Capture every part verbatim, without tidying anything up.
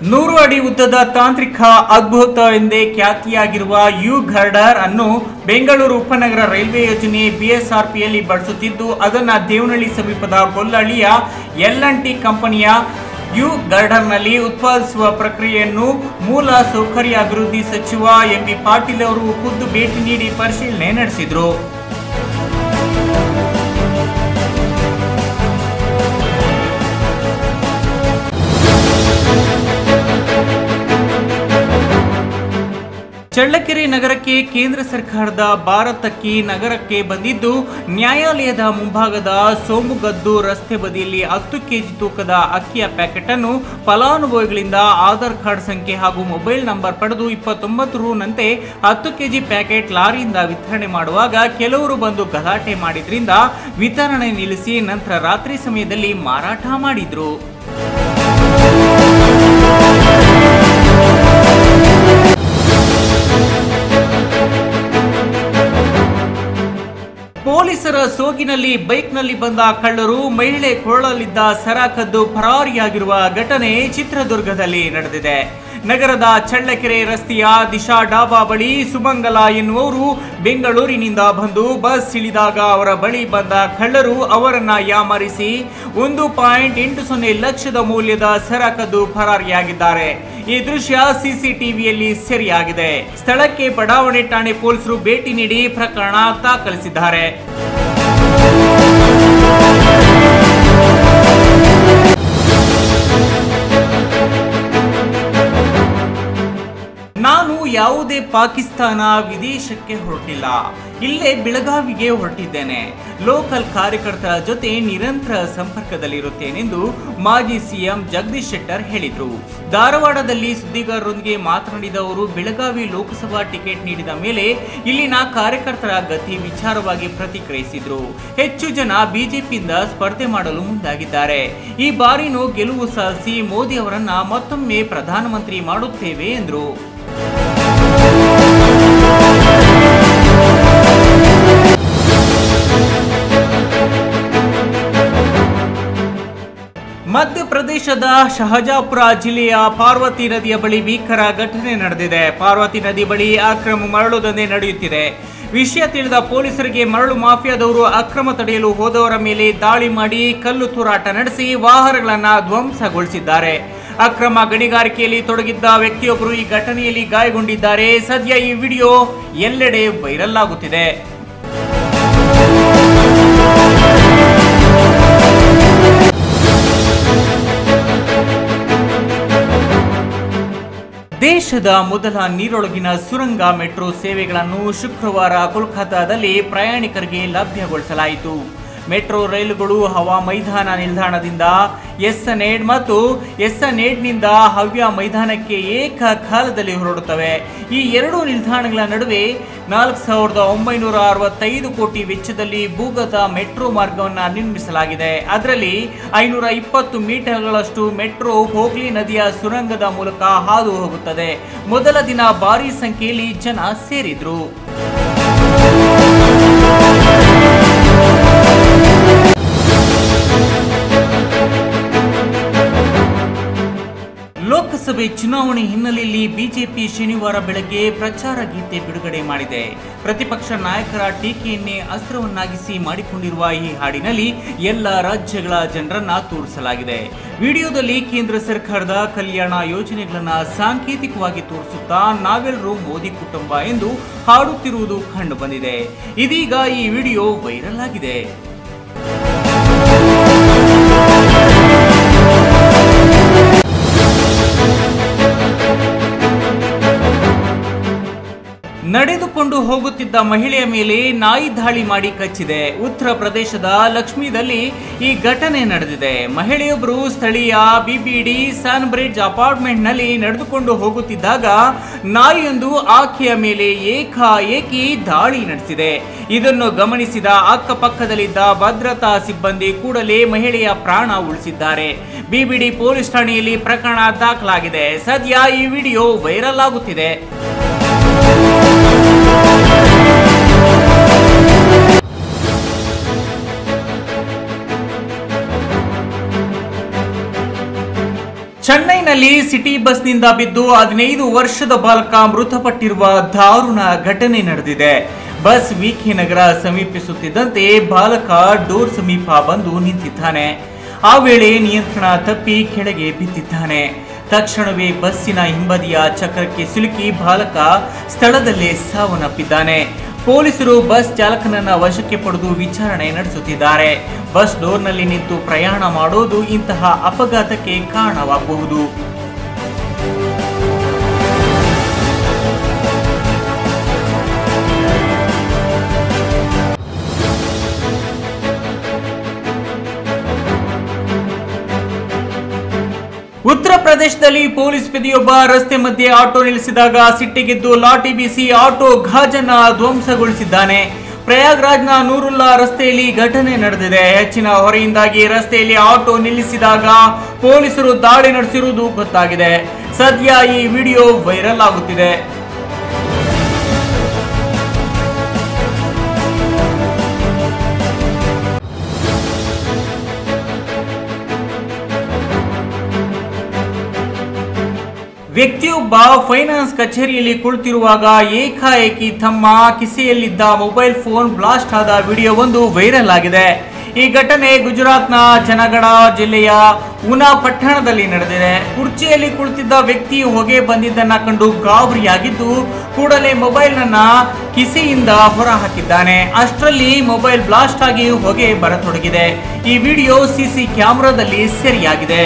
ನೂರು ಅಡಿ ಉದ್ದದ ತಾಂತ್ರಿಕ ಅದ್ಭುತ ಎಂದೇ ಖ್ಯಾತಿಯಾಗಿರುವ ಯು ಗರ್ಡರ್ ಅನ್ನು ಬೆಂಗಳೂರು ಉಪನಗರ ರೈಲ್ವೆ ಯೋಜನೆ ಬಿಎಸ್ಆರ್ಪಿಯಲ್ಲಿ ಬಳಸುತ್ತಿದ್ದು ಅದನ್ನು ದೇವನಹಳ್ಳಿ ಸಮೀಪದ ಗೊಲ್ಲಹಳ್ಳಿಯ ಎಲ್ ಅಂಡ್ ಟಿ ಕಂಪನಿಯ ಯು ಗರ್ಡರ್ನಲ್ಲಿ ಉತ್ಪಾದಿಸುವ ಪ್ರಕ್ರಿಯೆಯನ್ನು ಮೂಲ ಸೌಕರ್ಯ ಅಭಿವೃದ್ಧಿ ಸಚಿವ ಎಂ ಬಿ ಪಾಟೀಲ್ ಅವರು ಖುದ್ದು ಭೇಟಿ ನೀಡಿ ಪರಿಶೀಲನೆ ನಡೆಸಿದರು. ಚಳ್ಳಕೆರೆ ನಗರಕ್ಕೆ ಕೇಂದ್ರ ಸರ್ಕಾರದ ಭಾರತ್ ಅಕ್ಕಿ ನಗರಕ್ಕೆ ಬಂದಿದ್ದು ನ್ಯಾಯಾಲಯದ ಮುಂಭಾಗದ ಸೋಮುಗದ್ದು ರಸ್ತೆ ಬದಿಯಲ್ಲಿ ಹತ್ತು ಕೆಜಿ ತೂಕದ ಅಕ್ಕಿಯ ಪ್ಯಾಕೆಟ್ ಅನ್ನು ಫಲಾನುಭವಿಗಳಿಂದ ಆಧಾರ್ ಕಾರ್ಡ್ ಸಂಖ್ಯೆ ಹಾಗೂ ಮೊಬೈಲ್ ನಂಬರ್ ಪಡೆದು ಇಪ್ಪತ್ತೊಂಬತ್ತು ರೂನಂತೆ ಹತ್ತು ಕೆಜಿ ಪ್ಯಾಕೆಟ್ ಲಾರಿಯಿಂದ ವಿತರಣೆ ಮಾಡುವಾಗ ಕೆಲವರು ಬಂದು ಗಲಾಟೆ ಮಾಡಿದ್ರಿಂದ ವಿತರಣೆ ನಿಲ್ಲಿಸಿ ನಂತರ ರಾತ್ರಿ ಸಮಯದಲ್ಲಿ ಮಾರಾಟ ಮಾಡಿದ್ರು. ಪೊಲೀಸರ ಸೋಗಿನಲ್ಲಿ ಬೈಕ್ನಲ್ಲಿ ಬಂದ ಕಳ್ಳರು ಮಹಿಳೆ ಕೊರಳಲ್ಲಿದ್ದ ಸರ ಕದ್ದು ಪರಾರಿಯಾಗಿರುವ ಘಟನೆ ಚಿತ್ರದುರ್ಗದಲ್ಲಿ ನಡೆದಿದೆ. ನಗರದ ಚಳ್ಳಕೆರೆ ರಸ್ತೆಯ ದಿಶಾ ಡಾಬಾ ಬಳಿ ಸುಮಂಗಲ ಎನ್ನುವವರು ಬೆಂಗಳೂರಿನಿಂದ ಬಂದು ಬಸ್ ಇಳಿದಾಗ ಅವರ ಬಳಿ ಬಂದ ಕಳ್ಳರು ಅವರನ್ನ ಯಾಮಾರಿಸಿ ಒಂದು ಪಾಯಿಂಟ್ ಎಂಟು ಸೊನ್ನೆ ಲಕ್ಷದ ಮೌಲ್ಯದ ಸರ ಕದ್ದು ಪರಾರಿಯಾಗಿದ್ದಾರೆ. ಈ ದೃಶ್ಯ ಸಿಸಿಟಿವಿಯಲ್ಲಿ ಸೆರೆಯಾಗಿದೆ. ಸ್ಥಳಕ್ಕೆ ಬಡಾವಣೆ ಠಾಣೆ ಪೊಲೀಸರು ಭೇಟಿ ನೀಡಿ ಪ್ರಕರಣ ದಾಖಲಿಸಿದ್ದಾರೆ. ನಾನು ಯಾವುದೇ ಪಾಕಿಸ್ತಾನ ವಿದೇಶಕ್ಕೆ ಹೊರಟಿಲ್ಲ, ಇಲ್ಲೇ ಬೆಳಗಾವಿಗೆ ಹೊರಟಿದ್ದೇನೆ. ಲೋಕಲ್ ಕಾರ್ಯಕರ್ತರ ಜೊತೆ ನಿರಂತರ ಸಂಪರ್ಕದಲ್ಲಿರುತ್ತೇನೆಂದು ಮಾಜಿ ಸಿಎಂ ಜಗದೀಶ್ ಶೆಟ್ಟರ್ ಹೇಳಿದರು. ಧಾರವಾಡದಲ್ಲಿ ಸುದ್ದಿಗಾರರೊಂದಿಗೆ ಮಾತನಾಡಿದ ಅವರು ಬೆಳಗಾವಿ ಲೋಕಸಭಾ ಟಿಕೆಟ್ ನೀಡಿದ ಮೇಲೆ ಇಲ್ಲಿನ ಕಾರ್ಯಕರ್ತರ ಗತಿ ವಿಚಾರವಾಗಿ ಪ್ರತಿಕ್ರಿಯಿಸಿದರು. ಹೆಚ್ಚು ಜನ ಬಿಜೆಪಿಯಿಂದ ಸ್ಪರ್ಧೆ ಮಾಡಲು ಮುಂದಾಗಿದ್ದಾರೆ. ಈ ಬಾರಿನೂ ಗೆಲುವು ಸಾಧಿಸಿ ಮೋದಿ ಅವರನ್ನ ಮತ್ತೊಮ್ಮೆ ಪ್ರಧಾನಮಂತ್ರಿ ಮಾಡುತ್ತೇವೆ ಎಂದರು. ಮಧ್ಯಪ್ರದೇಶದ ಶಹಜಾಪುರ ಜಿಲ್ಲೆಯ ಪಾರ್ವತಿ ನದಿಯ ಬಳಿ ಭೀಕರ ಘಟನೆ ನಡೆದಿದೆ. ಪಾರ್ವತಿ ನದಿ ಬಳಿ ಅಕ್ರಮ ಮರಳು ದಂಧೆ ನಡೆಯುತ್ತಿದೆ. ವಿಷಯ ತಿಳಿದ ಪೊಲೀಸರಿಗೆ ಮರಳು ಮಾಫಿಯಾದವರು ಅಕ್ರಮ ತಡೆಯಲು ಹೋದವರ ಮೇಲೆ ದಾಳಿ ಮಾಡಿ ಕಲ್ಲು ತೂರಾಟ ನಡೆಸಿ ವಾಹನಗಳನ್ನು ಧ್ವಂಸಗೊಳಿಸಿದ್ದಾರೆ. ಅಕ್ರಮ ಗಣಿಗಾರಿಕೆಯಲ್ಲಿ ತೊಡಗಿದ್ದ ವ್ಯಕ್ತಿಯೊಬ್ಬರು ಈ ಘಟನೆಯಲ್ಲಿ ಗಾಯಗೊಂಡಿದ್ದಾರೆ. ಸದ್ಯ ಈ ವಿಡಿಯೋ ಎಲ್ಲೆಡೆ ವೈರಲ್ ಆಗುತ್ತಿದೆ. ದೇಶದ ಮೊದಲ ನೀರೊಳಗಿನ ಸುರಂಗ ಮೆಟ್ರೋ ಸೇವೆಗಳನ್ನು ಶುಕ್ರವಾರ ಕೋಲ್ಕತ್ತಾದಲ್ಲಿ ಪ್ರಯಾಣಿಕರಿಗೆ ಲಭ್ಯಗೊಳಿಸಲಾಯಿತು. ಮೆಟ್ರೋ ರೈಲುಗಳು ಹವಾ ಮೈದಾನ ನಿಲ್ದಾಣದಿಂದ ಎಸ್ಸನೇಡ್ ಮತ್ತು ಎಸ್ಸನೇಡ್ನಿಂದ ಹವ್ಯ ಮೈದಾನಕ್ಕೆ ಏಕಕಾಲದಲ್ಲಿ ಹೊರಡುತ್ತವೆ. ಈ ಎರಡು ನಿಲ್ದಾಣಗಳ ನಡುವೆ ನಾಲ್ಕು ಸಾವಿರದ ಒಂಬೈನೂರ ಅರವತ್ತೈದು ಕೋಟಿ ವೆಚ್ಚದಲ್ಲಿ ಭೂಗತ ಮೆಟ್ರೋ ಮಾರ್ಗವನ್ನು ನಿರ್ಮಿಸಲಾಗಿದೆ. ಅದರಲ್ಲಿ ಐನೂರ ಇಪ್ಪತ್ತು ಮೀಟರ್ಗಳಷ್ಟು ಮೆಟ್ರೋ ಹೋಗ್ಲಿ ನದಿಯ ಸುರಂಗದ ಮೂಲಕ ಹಾದು ಹೋಗುತ್ತದೆ. ಮೊದಲ ದಿನ ಭಾರೀ ಸಂಖ್ಯೆಯಲ್ಲಿ ಜನ ಸೇರಿದ್ರು. ಲೋಕಸಭೆ ಚುನಾವಣೆ ಹಿನ್ನೆಲೆಯಲ್ಲಿ ಬಿಜೆಪಿ ಶನಿವಾರ ಬೆಳಗ್ಗೆ ಪ್ರಚಾರ ಗೀತೆ ಬಿಡುಗಡೆ ಮಾಡಿದೆ. ಪ್ರತಿಪಕ್ಷ ನಾಯಕರ ಟೀಕೆಯನ್ನೇ ಅಸ್ತ್ರವನ್ನಾಗಿಸಿ ಮಾಡಿಕೊಂಡಿರುವ ಈ ಹಾಡಿನಲ್ಲಿ ಎಲ್ಲ ರಾಜ್ಯಗಳ ಜನರನ್ನ ತೋರಿಸಲಾಗಿದೆ. ವಿಡಿಯೋದಲ್ಲಿ ಕೇಂದ್ರ ಸರ್ಕಾರದ ಕಲ್ಯಾಣ ಯೋಜನೆಗಳನ್ನ ಸಾಂಕೇತಿಕವಾಗಿ ತೋರಿಸುತ್ತಾ ನಾವೆಲ್ಲರೂ ಮೋದಿ ಕುಟುಂಬ ಎಂದು ಹಾಡುತ್ತಿರುವುದು ಕಂಡು ಬಂದಿದೆ. ಇದೀಗ ಈ ವಿಡಿಯೋ ವೈರಲ್ ಆಗಿದೆ. ನಡೆದುಕೊಂಡು ಹೋಗುತ್ತಿದ್ದ ಮಹಿಳೆಯ ಮೇಲೆ ನಾಯಿ ದಾಳಿ ಮಾಡಿ ಕಚ್ಚಿದೆ. ಉತ್ತರ ಪ್ರದೇಶದ ಲಕ್ಷ್ಮೀದಲ್ಲಿ ಈ ಘಟನೆ ನಡೆದಿದೆ. ಮಹಿಳೆಯೊಬ್ಬರು ಸ್ಥಳೀಯ ಬಿಬಿಡಿ ಸನ್ ಬ್ರಿಡ್ಜ್ ಅಪಾರ್ಟ್ಮೆಂಟ್ ನಲ್ಲಿ ನಡೆದುಕೊಂಡು ಹೋಗುತ್ತಿದ್ದಾಗ ನಾಯಿಯೊಂದು ಆಕೆಯ ಮೇಲೆ ಏಕಾಏಕಿ ದಾಳಿ ನಡೆಸಿದೆ. ಇದನ್ನು ಗಮನಿಸಿದ ಅಕ್ಕಪಕ್ಕದಲ್ಲಿದ್ದ ಭದ್ರತಾ ಸಿಬ್ಬಂದಿ ಕೂಡಲೇ ಮಹಿಳೆಯ ಪ್ರಾಣ ಉಳಿಸಿದ್ದಾರೆ. ಬಿಬಿಡಿ ಪೊಲೀಸ್ ಠಾಣೆಯಲ್ಲಿ ಪ್ರಕರಣ ದಾಖಲಾಗಿದೆ. ಸದ್ಯ ಈ ವಿಡಿಯೋ ವೈರಲ್ ಆಗುತ್ತಿದೆ. ಚೆನ್ನೈನಲ್ಲಿ ಸಿಟಿ ಬಸ್ನಿಂದ ಬಿದ್ದು ಹದಿನೈದು ವರ್ಷದ ಬಾಲಕ ಮೃತಪಟ್ಟಿರುವ ದಾರುಣ ಘಟನೆ ನಡೆದಿದೆ. ಬಸ್ ವಿಕೆ ನಗರ ಸಮೀಪಿಸುತ್ತಿದ್ದಂತೆ ಬಾಲಕ ಡೋರ್ ಸಮೀಪ ಬಂದು ನಿಂತಿದ್ದಾನೆ. ಆ ವೇಳೆ ನಿಯಂತ್ರಣ ತಪ್ಪಿ ಕೆಳಗೆ ಬಿದ್ದಿದ್ದಾನೆ. ತಕ್ಷಣವೇ ಬಸ್ಸಿನ ಹಿಂಬದಿಯ ಚಕ್ರಕ್ಕೆ ಸಿಲುಕಿ ಬಾಲಕ ಸ್ಥಳದಲ್ಲೇ ಸಾವನ್ನಪ್ಪಿದ್ದಾನೆ. ಪೊಲೀಸರು ಬಸ್ ಚಾಲಕನನ್ನ ವಶಕ್ಕೆ ಪಡೆದು ವಿಚಾರಣೆ ನಡೆಸುತ್ತಿದ್ದಾರೆ. ಬಸ್ ಡೋರ್ನಲ್ಲಿ ನಿಂತು ಪ್ರಯಾಣ ಮಾಡೋದು ಇಂತಹ ಅಪಘಾತಕ್ಕೆ ಕಾರಣವಾಗಬಹುದು. ಉತ್ತರ ಪ್ರದೇಶದಲ್ಲಿ ಪೊಲೀಸ್ ಪೇದೆಯೊಬ್ಬ ರಸ್ತೆ ಮಧ್ಯೆ ಆಟೋ ನಿಲ್ಲಿಸಿದಾಗ ಸಿಟ್ಟಿಗೆದ್ದು ಲಾಠಿ ಬೀಸಿ ಆಟೋ ಗಾಜನ್ನ ಧ್ವಂಸಗೊಳಿಸಿದ್ದಾನೆ. ಪ್ರಯಾಗ್ರಾಜ್ನ ನೂರುಲ್ಲಾ ರಸ್ತೆಯಲ್ಲಿ ಘಟನೆ ನಡೆದಿದೆ. ಹೆಚ್ಚಿನ ಹೊರೆಯಿಂದಾಗಿ ರಸ್ತೆಯಲ್ಲಿ ಆಟೋ ನಿಲ್ಲಿಸಿದಾಗ ಪೊಲೀಸರು ದಾಳಿ ನಡೆಸಿರುವುದು ಗೊತ್ತಾಗಿದೆ. ಸದ್ಯ ಈ ವಿಡಿಯೋ ವೈರಲ್ ಆಗುತ್ತಿದೆ. ವ್ಯಕ್ತಿಯೊಬ್ಬ ಫೈನಾನ್ಸ್ ಕಚೇರಿಯಲ್ಲಿ ಕುಳಿತಿರುವಾಗ ಏಕಾಏಕಿ ತಮ್ಮ ಕಿಸೆಯಲ್ಲಿದ್ದ ಮೊಬೈಲ್ ಫೋನ್ ಬ್ಲಾಸ್ಟ್ ಆದ ವಿಡಿಯೋ ಒಂದು ವೈರಲ್ ಆಗಿದೆ. ಈ ಘಟನೆ ಗುಜರಾತ್ನ ಜನಗಢ ಜಿಲ್ಲೆಯ ಉನಾ ಪಟ್ಟಣದಲ್ಲಿ ನಡೆದಿದೆ. ಕುರ್ಚಿಯಲ್ಲಿ ಕುಳಿತಿದ್ದ ವ್ಯಕ್ತಿ ಹೊಗೆ ಬಂದಿದ್ದನ್ನ ಕಂಡು ಗಾಬರಿಯಾಗಿದ್ದು ಕೂಡಲೇ ಮೊಬೈಲ್ ನನ್ನ ಕಿಸೆಯಿಂದ ಹೊರ ಹಾಕಿದ್ದಾನೆ. ಅಷ್ಟರಲ್ಲಿ ಮೊಬೈಲ್ ಬ್ಲಾಸ್ಟ್ ಆಗಿ ಹೊಗೆ ಬರತೊಡಗಿದೆ. ಈ ವಿಡಿಯೋ ಸಿಸಿ ಕ್ಯಾಮೆರಾದಲ್ಲಿ ಸೆರೆಯಾಗಿದೆ.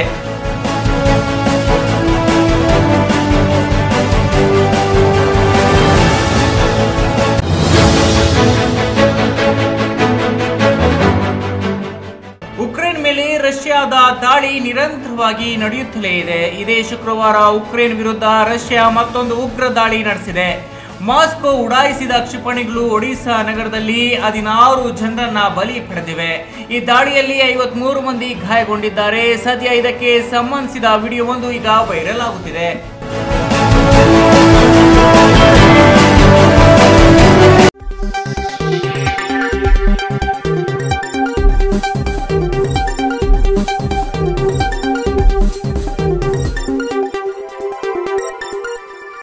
ಉಕ್ರೇನ್ ಮೇಲೆ ರಷ್ಯಾದ ದಾಳಿ ನಿರಂತರವಾಗಿ ನಡೆಯುತ್ತಲೇ ಇದೆ. ಇದೇ ಶುಕ್ರವಾರ ಉಕ್ರೇನ್ ವಿರುದ್ಧ ರಷ್ಯಾ ಮತ್ತೊಂದು ಉಗ್ರ ದಾಳಿ ನಡೆಸಿದೆ. ಮಾಸ್ಕೋ ಉಡಾಯಿಸಿದ ಕ್ಷಿಪಣಿಗಳು ಒಡಿಶಾ ನಗರದಲ್ಲಿ ಹದಿನಾರು ಜನರನ್ನ ಬಲಿ ಪಡೆದಿವೆ. ಈ ದಾಳಿಯಲ್ಲಿ ಐವತ್ ಮೂರು ಮಂದಿ ಗಾಯಗೊಂಡಿದ್ದಾರೆ. ಸದ್ಯ ಇದಕ್ಕೆ ಸಂಬಂಧಿಸಿದ ವಿಡಿಯೋ ಒಂದು ಈಗ ವೈರಲ್ ಆಗುತ್ತಿದೆ.